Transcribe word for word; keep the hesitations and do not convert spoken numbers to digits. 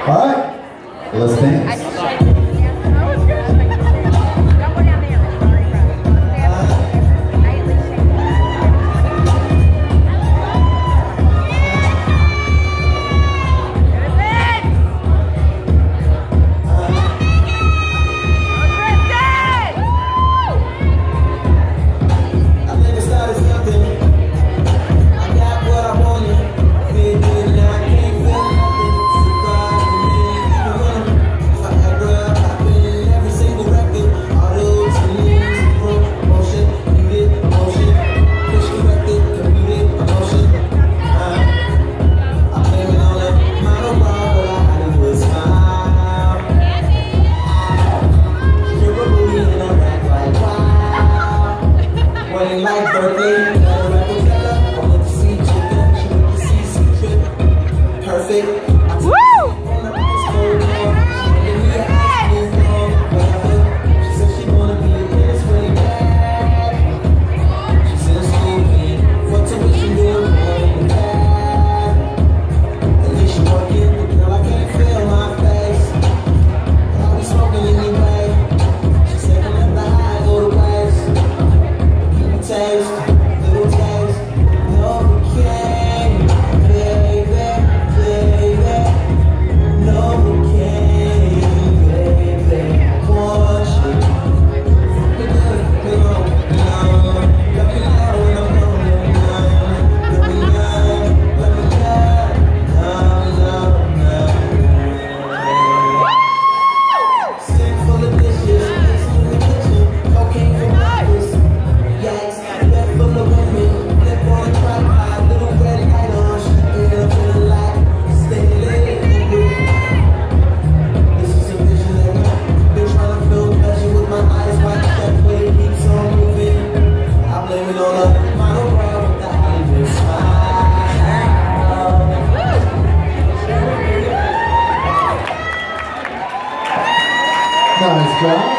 Alright, let's dance. Like Berkeley, uh, I went to see Chica, she went to see Secret, perfect. Woo! She said she wanna be a dance really bad. She said school for tuition, doing more bad. At least she working, girl, I can't feel my face. I'll be smoking anyway. She said don't let the high go to waste. Taste, little taste, no we can't, baby, baby, no we can't, baby, want you. Let me know, let me know when I'm going down. Let me know, let me know, no, no, no. Sink full of dishes, ice in the kitchen, cocaine for breakfast. Yikes, bed full of women, flip on a tripod, little red light on, she ain't feeling like stay lit. This is a visionary, been trying to feel pleasure with my eyes wide shut, but it keeps on moving. I blame it on a model girl with the Hollywood smile. Nice job.